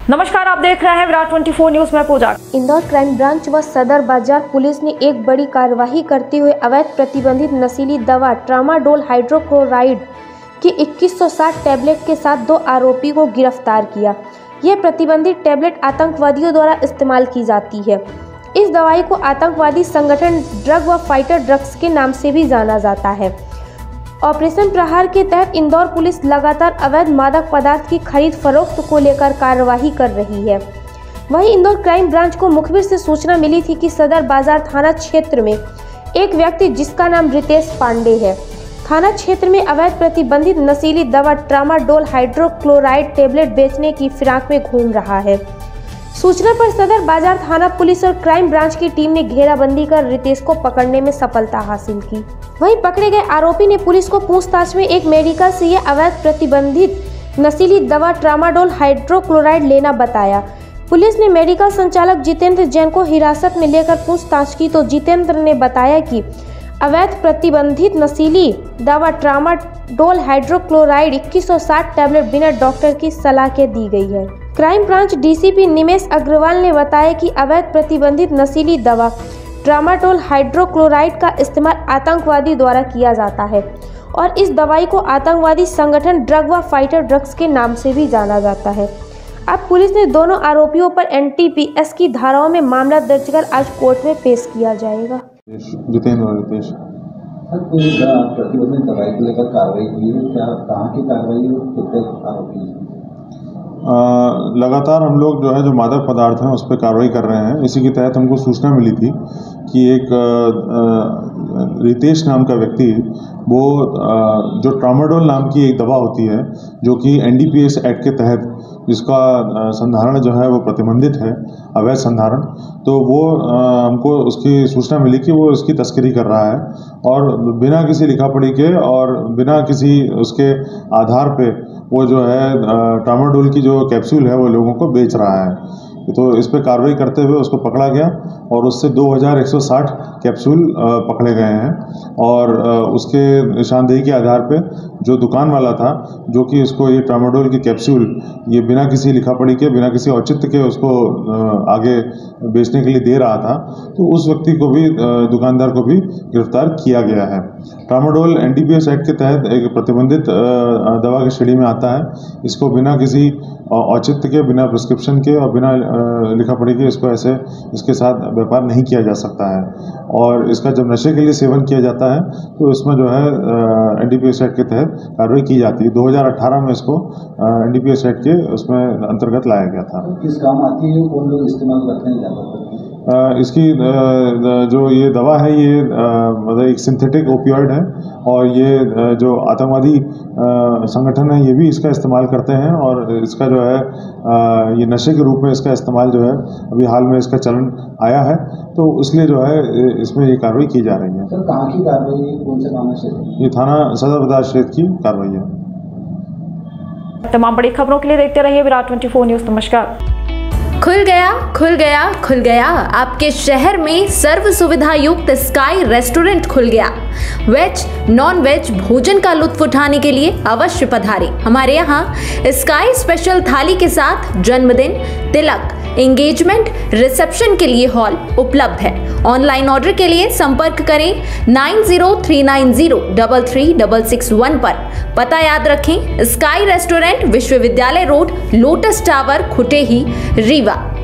नमस्कार, आप देख रहे हैं विराट 24 न्यूज में पूजा। इंदौर क्राइम ब्रांच व सदर बाजार पुलिस ने एक बड़ी कार्रवाई करते हुए अवैध प्रतिबंधित नशीली दवा ट्रामाडोल हाइड्रोक्लोराइड की 2160 टैबलेट के साथ 2 आरोपी को गिरफ्तार किया। यह प्रतिबंधित टैबलेट आतंकवादियों द्वारा इस्तेमाल की जाती है। इस दवाई को आतंकवादी संगठन ड्रग व फाइटर ड्रग्स के नाम से भी जाना जाता है। ऑपरेशन प्रहार के तहत इंदौर पुलिस लगातार अवैध मादक पदार्थ की खरीद फरोख्त को लेकर कार्रवाई कर रही है। वहीं इंदौर क्राइम ब्रांच को मुखबिर से सूचना मिली थी कि सदर बाजार थाना क्षेत्र में एक व्यक्ति जिसका नाम रितेश पांडे है, थाना क्षेत्र में अवैध प्रतिबंधित नशीली दवा ट्रामाडोल हाइड्रोक्लोराइड टैबलेट बेचने की फिराक में घूम रहा है। सूचना पर सदर बाजार थाना पुलिस और क्राइम ब्रांच की टीम ने घेराबंदी कर रितेश को पकड़ने में सफलता हासिल की। वहीं पकड़े गए आरोपी ने पुलिस को पूछताछ में एक मेडिकल से यह अवैध प्रतिबंधित नशीली दवा ट्रामाडोल हाइड्रोक्लोराइड लेना बताया। पुलिस ने मेडिकल संचालक जितेंद्र जैन को हिरासत में लेकर पूछताछ की तो जितेंद्र ने बताया कि अवैध प्रतिबंधित नशीली दवा ट्रामाडोल हाइड्रोक्लोराइड 2160 टैबलेट बिना डॉक्टर की सलाह के दी गई है। Crime branch DCP Nimesh Agarwal ने बताया कि अवैध प्रतिबंधित नशीली दवा ट्रामाडोल हाइड्रोक्लोराइड का इस्तेमाल आतंकवादी द्वारा किया जाता है और इस दवाई को आतंकवादी संगठन ड्रग व फाइटर ड्रग्स के नाम से भी जाना जाता है। अब पुलिस ने दोनों आरोपियों पर एनडीपीएस की धाराओं में मामला दर्ज कर आज कोर्ट में पेश किया जाएगा। जितेंद्र और रितेश प्रतिबंधित दवाई को लेकर कार्रवाई की है, क्या कहाँ की कार्रवाई और कितने आरोपी? लगातार हम लोग जो मादक पदार्थ हैं उस पर कार्रवाई कर रहे हैं। इसी के तहत हमको सूचना मिली थी कि एक रितेश नाम का व्यक्ति वो जो ट्रामाडोल नाम की एक दवा होती है जो कि एनडीपीएस एक्ट के तहत जिसका संधारण वो प्रतिबंधित है, अवैध संधारण, तो वो हमको उसकी सूचना मिली कि वो इसकी तस्करी कर रहा है और बिना किसी लिखा पढ़ी के और बिना किसी उसके आधार पे वो ट्रामाडोल की जो कैप्सूल है वो लोगों को बेच रहा है। तो इस पर कार्रवाई करते हुए उसको पकड़ा गया और उससे 2160 कैप्सूल पकड़े गए हैं और उसके निशानदेही के आधार पे जो दुकान वाला था जो कि इसको ये ट्रामाडोल की कैप्सूल ये बिना किसी लिखा पढ़ी के, बिना किसी औचित्य के उसको आगे बेचने के लिए दे रहा था, तो उस व्यक्ति को भी, दुकानदार को भी गिरफ्तार किया गया है। ट्रामाडोल एनडीपीएस एक्ट के तहत एक प्रतिबंधित दवा की श्रेणी में आता है। इसको बिना किसी औचित्य के, बिना प्रिस्क्रिप्शन के और बिना लिखा पढ़ी के इसको ऐसे इसके साथ व्यापार नहीं किया जा सकता है और इसका जब नशे के लिए सेवन किया जाता है तो इसमें एनडीपीएस एक्ट के तहत कार्रवाई की जाती है। 2018 में इसको एनडीपीएस एक्ट के उसमें अंतर्गत लाया गया था। किस काम आती है, कौन लोग इस्तेमाल करते हैं ज़्यादातर? इसकी जो ये दवा है ये मतलब एक सिंथेटिक ओपियॉइड है और ये जो आतंकवादी संगठन है ये भी इसका इस्तेमाल करते हैं और इसका ये नशे के रूप में इसका इस्तेमाल अभी हाल में इसका चलन आया है, तो इसलिए इसमें ये कार्रवाई की जा रही है। सर, कहाँ की कार्रवाई है, कौन से थाना क्षेत्र? ये थाना सदर बाजार क्षेत्र की कार्रवाई है। तमाम बड़ी खबरों के लिए देखते रहिए विराट 24 न्यूज। नमस्कार। खुल गया आपके शहर में सर्व सुविधा युक्त स्काई रेस्टोरेंट खुल गया। वेज नॉन वेज भोजन का लुत्फ उठाने के लिए अवश्य पधारें। हमारे यहाँ स्काई स्पेशल थाली के साथ जन्मदिन, तिलक, एंगेजमेंट, रिसेप्शन के लिए हॉल उपलब्ध है। ऑनलाइन ऑर्डर के लिए संपर्क करें 9039033661 पर। पता याद रखें, स्काई रेस्टोरेंट, विश्वविद्यालय road, lotus tower, Khutehi, Rewa.